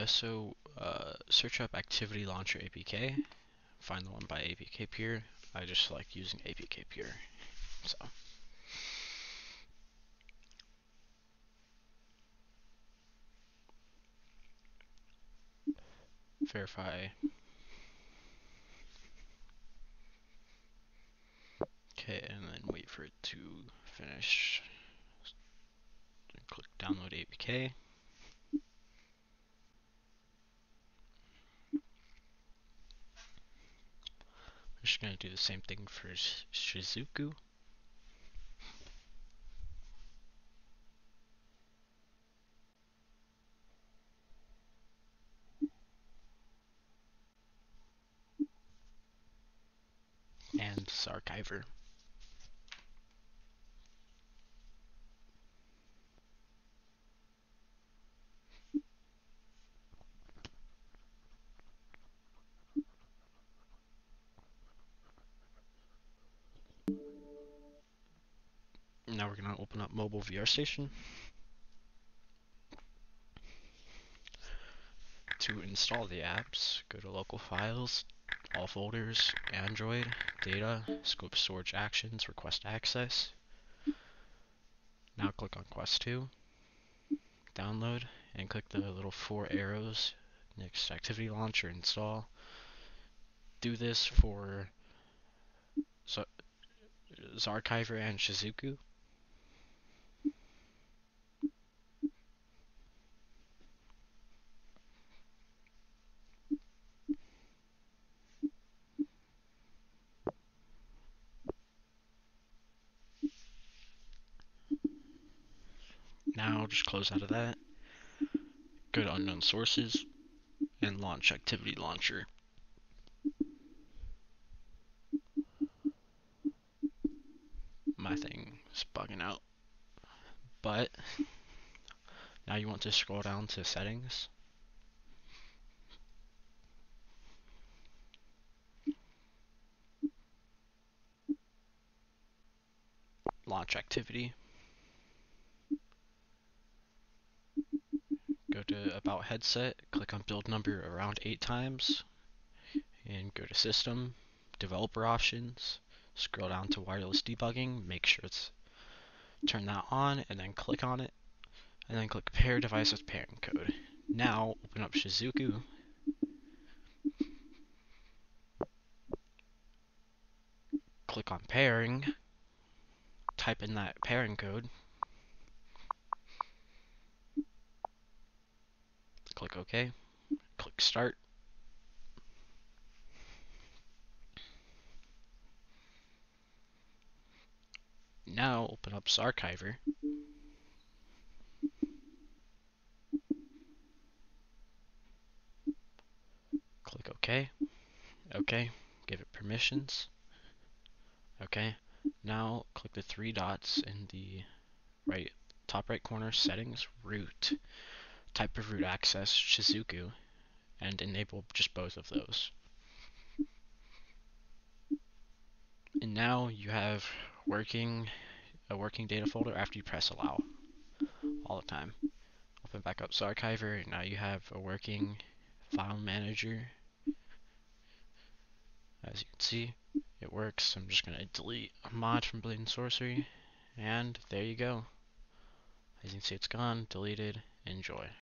Search up Activity Launcher APK, find the one by APK Peer. I just like using APK Peer, so. Verify. Okay, and then wait for it to finish. Then click Download APK. I'm just going to do the same thing for Shizuku. And zarchiver. Now we're going to open up Mobile VR Station. To install the apps, go to Local Files, All Folders, Android, Data, Scope Storage Actions, Request Access. Now click on Quest 2, Download, and click the little 4 arrows next Activity Launcher Install. Do this for zarchiver and Shizuku. Now just close out of that, go to Unknown Sources, and launch Activity Launcher. My thing is bugging out, but now you want to scroll down to Settings. Launch Activity. Go to About Headset, click on Build Number around 8 times, and go to System, Developer Options, scroll down to Wireless Debugging, make sure it's turn that on, and then click on it, and then click Pair Device with Pairing Code. Now open up Shizuku, click on Pairing, type in that pairing code, click OK, click Start. Now open up zarchiver. Click OK. OK. Give it permissions. OK. Now click the 3 dots in the top right corner, Settings, Root. Type of root access, Shizuku, and enable just both of those. And now you have a working data folder after you press allow all the time. Open back up zarchiver, now you have a working file manager. As you can see, it works. I'm just going to delete a mod from Blade and Sorcery, and there you go. As you can see, it's gone, deleted. Enjoy.